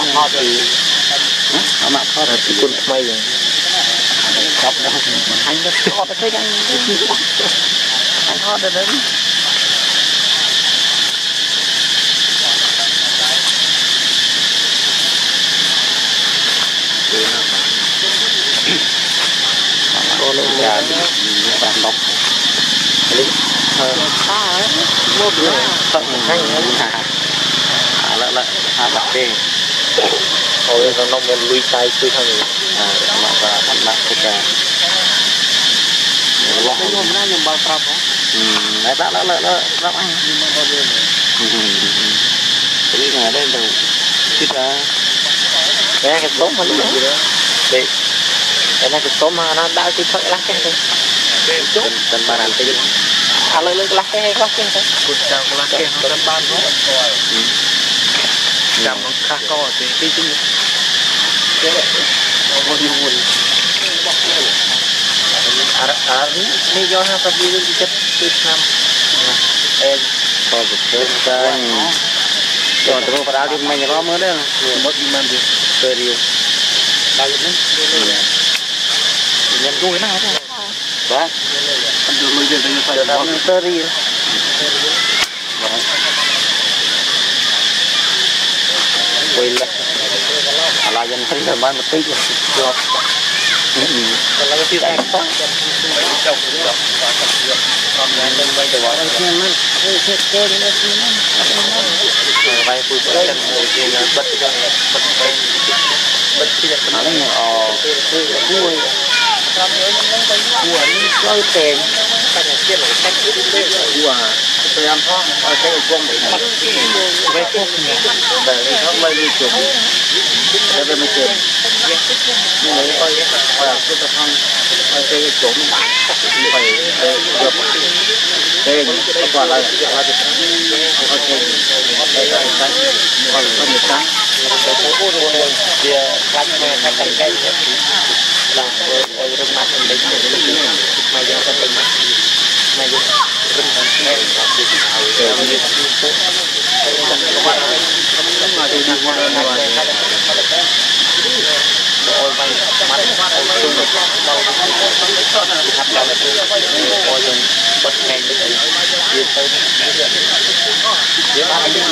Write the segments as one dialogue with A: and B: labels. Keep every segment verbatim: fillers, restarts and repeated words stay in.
A: ทอดดีเอามาทอดดีคุณไม่ยังจับได้anh nóทอดได้ยังanhทอดได้เลยก็เลยจะปรับลบลิเออป้าโม่เลยตัดให้ให้แล้วแล้วหาบัตรเองโอ้ยเราต้องเป็นลุยใจคุยทางนี้อ่ามาก็ทำนักทุกอย่างล็อกให้มันได้ยังเบาปรับอืมแล้วแล้วแล้วแล้วรับอันนี้มันก็เรื่องอืมทีนี้ไงได้ดูคิดว่าแกcái số mà lúc đó để cái này cái số mà nó đã chỉ thoát lắc cái thôi chút tên ba làm cái gì à lấy lấy lắc cái lắc cái thôi cột chào lắc cái nó tên ban đó chạm nó khá co thì cái chứ cái này nó nhiều nguồn à à này do ha tập đi chất tuyệt nam em có một cái cái còn tôi phải đi mình có mới đấy mất iman đi từ điều bao nhiêu nữa nhân đuôi nào thôi đó đuôi giờ tôi phải làm từ điều quay lại là dân thấy là mai một tí rồi còn là cái tiêu anh tốt trồng được còn là mình bây giờ bỏ ra xem nó cái cái nó vài phút nữa chân thì bật cho bật cái bật cái chân nó này ờ cuối cuối lôi tiền cái này kia là cách của tôi ăn thôi ở cái con bị mất cái thuốc để nó lây đi chuột để về mình chuột nhưng mà coi coi là cái thằng cái chuột nó phải để được thế những quả là là được ok đây là cái còn có nhiều cái cái phố luôn luôn kia lạnh mà thay thành cái là ở rừng mắt mình đấy mà giờ thành rừng mắt mà giờ rừng mắt này là cái nào đều như phố mà đi đi qua rồi bay mắt chung được đâu hấp dẫn coi chừng bất ngờ đấy đi tới dưới ba mươi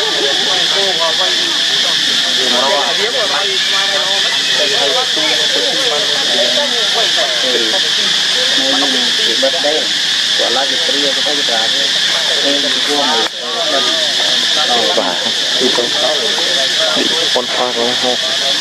A: birthday của lá dịch tri của các gia đình nên là cái cua này và đi con con hoa rồi ha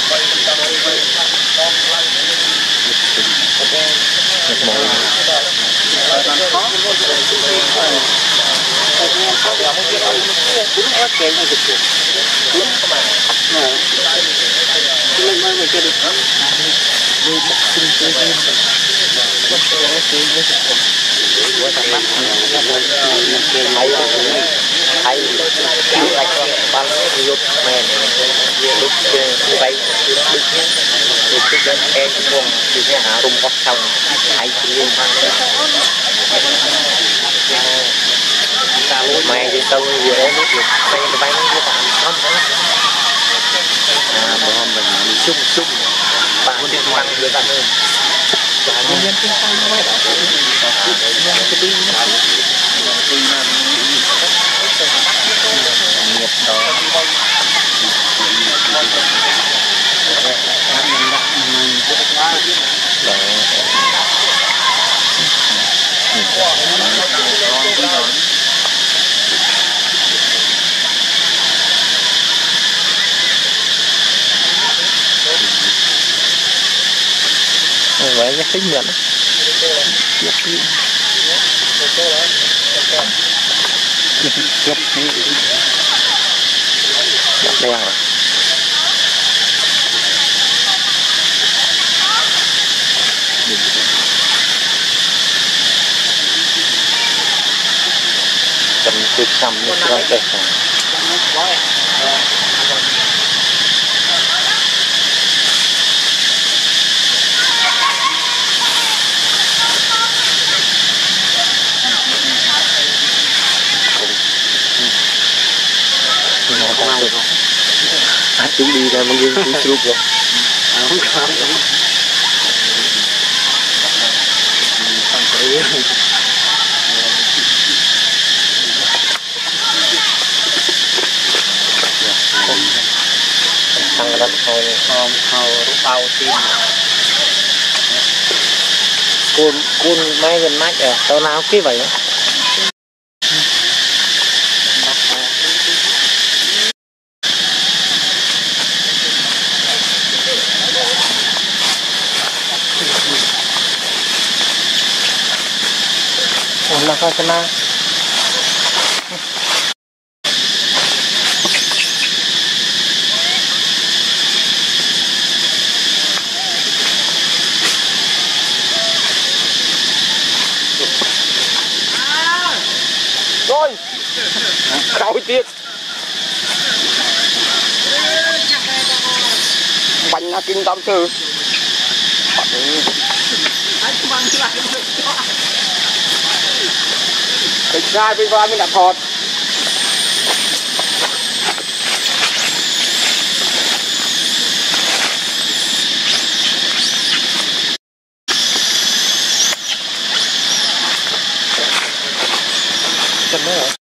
A: hay hay lại con bắn lục mèn lục bay lục nhé lục cái bên em con thì cái hạ rung bóc xong hay liên mày thì tao vừa đấy nước được bay bay nó như bạn không à bữa hôm mình sung sung bạn đi ăn được bạn ơi và nhân nhân trên tay nó đó nhân cái đi nó nhiệt đó vậy cái tính nhận gấp đi gấp đi gấp đen rồi cầm tuyệt xăm nó rất đẹp chúng đi ra mang dương cũng chụp rồi không có thằng đó thôi không không rút bao tim côn côn máy gần mát à tao nào cái vậy là coi thế nào rồi đau tiết bánh là kinh tâm sư cái gai bên qua mình đã thọt chân nữa rồi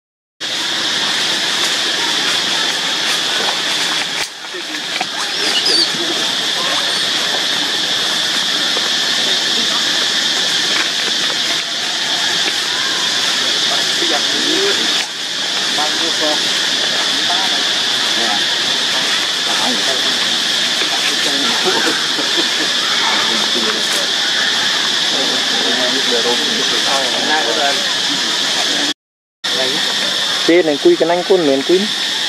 A: trên này quy cái anh quân miền quy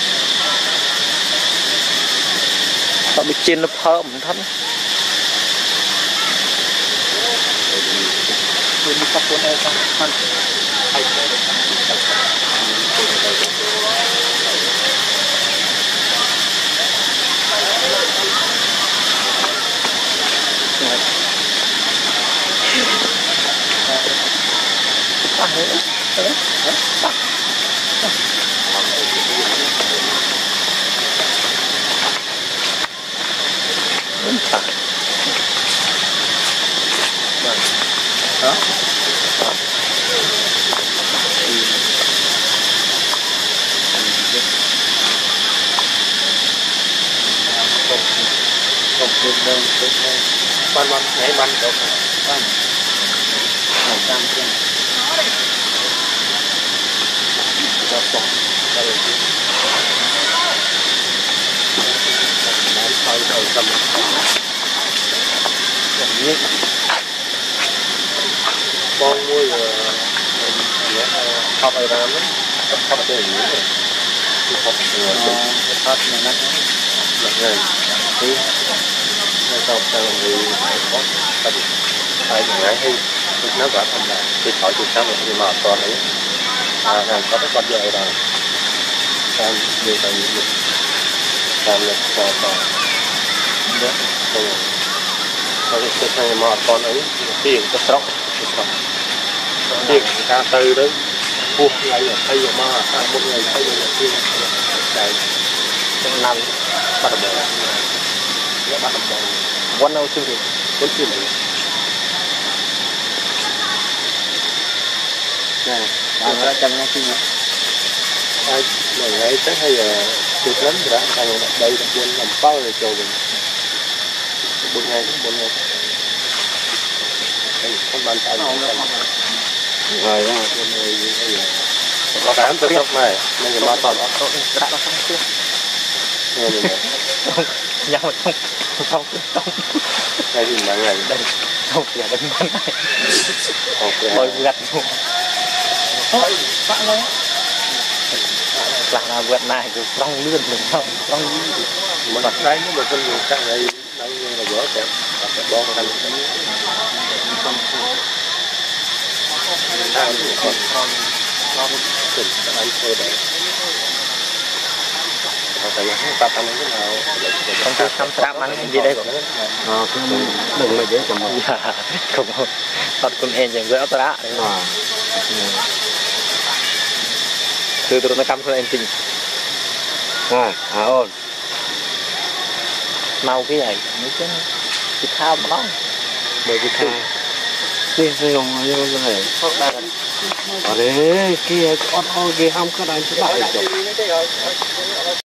A: tạo bị trên nó phơ mình thắt đó không được đâu ban ban nhảy ban đâu ban một trăm trên cho toàn đây là bán phơi đầu tầm như con mua rồi không ai ra lắm không có gì nữa không có phát này nè rồi thì người ta ta người có ta bị phải ngại hay nó gọi thành là đi khỏi từ sáng rồi nhưng mà con ấy à hàng có cái con dơi rồi sang nhiều tầng nhiều sang được còn còn đó rồi rồi cái thằng mà con ấy tiền cái sọc cái sọc tiền ca tư đấy buộc lại là thay vào mà sang một người thay vào tiền này trong năm bắt đầu nó bắt đầu one out chương trình bốn chương trình này đang ở trong ngay chương ai ngày ngày chắc hay là tuyệt lắm rồi đó thằng đây là buôn làm bao rồi trầu mình buôn ngày buôn ngày không bàn tay rồi đó buôn ngày gì có tám tới tóc này nên mà toàn nó đã nó không chưa nghe mình nhau không không không đây thì là ngày đây không phải đánh bắn này tôi gặt luôn thôi bạn ơi là vượt này cứ rong lươn mình không rong mà đặt đấy nhưng mà con người khác này đây là vỡ kẹp kẹp bom thành cái con đang còn con con tỉnh các anh chơi đấy tại vì ta ăn cái nào không có xăm xăm ăn gì đây cũng ờ đừng mà dễ chồng không thật con em chẳng dễ ta đã từ từ nó cắm con em tình à à ôn mau cái này mấy cái cái thao mà nó bởi vì thao
B: นี่ใส่ลงมายังไงอะไรกี่ไอ้ก้อนเอากี่ห้ามก็ได้จะได้จบ